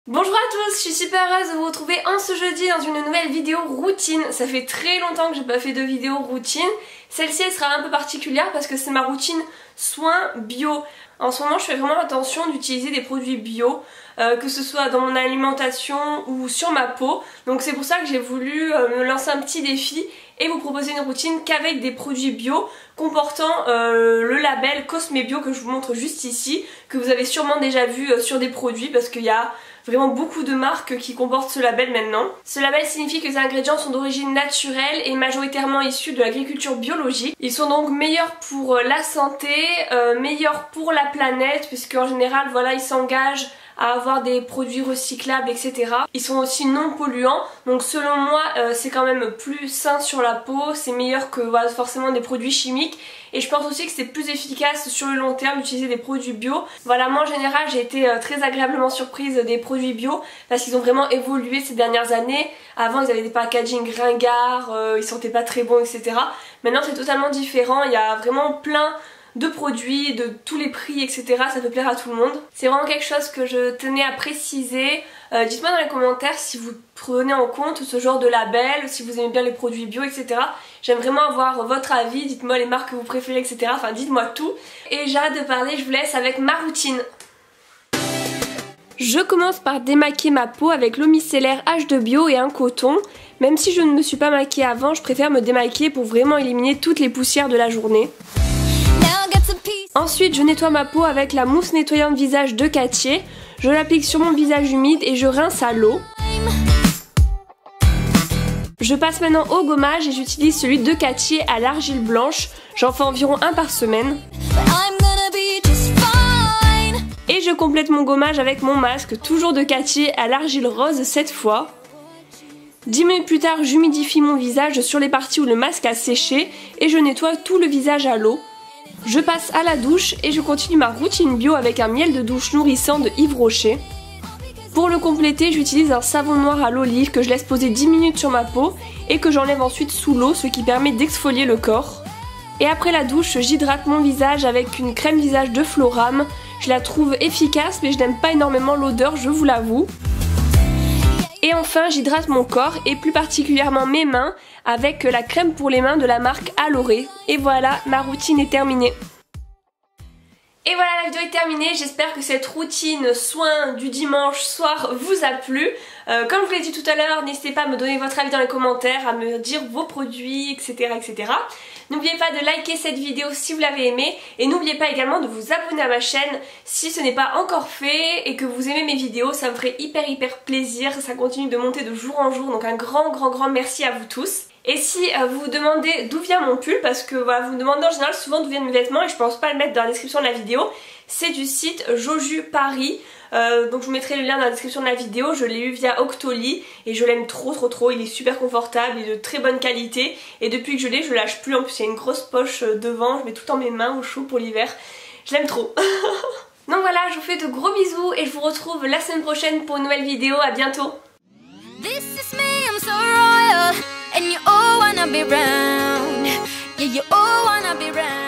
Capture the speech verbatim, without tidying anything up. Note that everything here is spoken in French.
Bonjour à tous, je suis super heureuse de vous retrouver en ce jeudi dans une nouvelle vidéo routine. Ça fait très longtemps que j'ai pas fait de vidéo routine. Celle-ci elle sera un peu particulière parce que c'est ma routine soins bio. En ce moment je fais vraiment attention d'utiliser des produits bio, euh, que ce soit dans mon alimentation ou sur ma peau. Donc c'est pour ça que j'ai voulu euh, me lancer un petit défi et vous proposer une routine qu'avec des produits bio comportant euh, le label Cosme Bio que je vous montre juste ici, que vous avez sûrement déjà vu euh, sur des produits parce qu'il y a vraiment beaucoup de marques qui comportent ce label maintenant. Ce label signifie que les ingrédients sont d'origine naturelle et majoritairement issus de l'agriculture biologique. Ils sont donc meilleurs pour la santé, euh, meilleurs pour la planète, puisque en général voilà ils s'engagent à avoir des produits recyclables, et cetera. Ils sont aussi non polluants, donc selon moi euh, c'est quand même plus sain sur la peau, c'est meilleur que voilà, forcément des produits chimiques. Et je pense aussi que c'est plus efficace sur le long terme d'utiliser des produits bio. Voilà, moi en général j'ai été euh, très agréablement surprise des produits bio parce qu'ils ont vraiment évolué ces dernières années. Avant ils avaient des packaging ringards, euh, ils sentaient pas très bons, et cetera. Maintenant c'est totalement différent, il y a vraiment plein de produits, de tous les prix, et cetera. Ça peut plaire à tout le monde. C'est vraiment quelque chose que je tenais à préciser. Euh, Dites-moi dans les commentaires si vous prenez en compte ce genre de label, si vous aimez bien les produits bio, et cetera. J'aime vraiment avoir votre avis, dites-moi les marques que vous préférez, et cetera. Enfin dites-moi tout. Et j'arrête de parler, je vous laisse avec ma routine. Je commence par démaquiller ma peau avec l'eau micellaire H deux Bio et un coton. Même si je ne me suis pas maquillée avant, je préfère me démaquiller pour vraiment éliminer toutes les poussières de la journée. Ensuite, je nettoie ma peau avec la mousse nettoyante visage de Cattier. Je l'applique sur mon visage humide et je rince à l'eau. Je passe maintenant au gommage et j'utilise celui de Cattier à l'argile blanche. J'en fais environ un par semaine. Et je complète mon gommage avec mon masque, toujours de Cattier à l'argile rose cette fois. dix minutes plus tard, j'humidifie mon visage sur les parties où le masque a séché et je nettoie tout le visage à l'eau. Je passe à la douche et je continue ma routine bio avec un miel de douche nourrissant de Yves Rocher. Pour le compléter, j'utilise un savon noir à l'olive que je laisse poser dix minutes sur ma peau et que j'enlève ensuite sous l'eau, ce qui permet d'exfolier le corps. Et après la douche, j'hydrate mon visage avec une crème visage de Floram. Je la trouve efficace mais je n'aime pas énormément l'odeur, je vous l'avoue. Et enfin, j'hydrate mon corps et plus particulièrement mes mains avec la crème pour les mains de la marque Aloré. Et voilà, ma routine est terminée. Et voilà, la vidéo est terminée. J'espère que cette routine soin du dimanche soir vous a plu. Euh, comme je vous l'ai dit tout à l'heure, n'hésitez pas à me donner votre avis dans les commentaires, à me dire vos produits, et cetera et cetera. N'oubliez pas de liker cette vidéo si vous l'avez aimée et n'oubliez pas également de vous abonner à ma chaîne si ce n'est pas encore fait et que vous aimez mes vidéos, ça me ferait hyper hyper plaisir, ça continue de monter de jour en jour, donc un grand grand grand merci à vous tous. Et si euh, vous vous demandez d'où vient mon pull, parce que voilà, vous me demandez en général souvent d'où viennent mes vêtements et je pense pas le mettre dans la description de la vidéo, c'est du site Joju Paris. Euh, donc je vous mettrai le lien dans la description de la vidéo, je l'ai eu via Octoly et je l'aime trop trop trop, il est super confortable, il est de très bonne qualité et depuis que je l'ai je lâche plus, en plus il y a une grosse poche devant, je mets tout en mes mains au chaud pour l'hiver, je l'aime trop. Donc voilà, je vous fais de gros bisous et je vous retrouve la semaine prochaine pour une nouvelle vidéo, à bientôt. This is me, I'm so royal, and you all wanna be round. Yeah, you all wanna be round.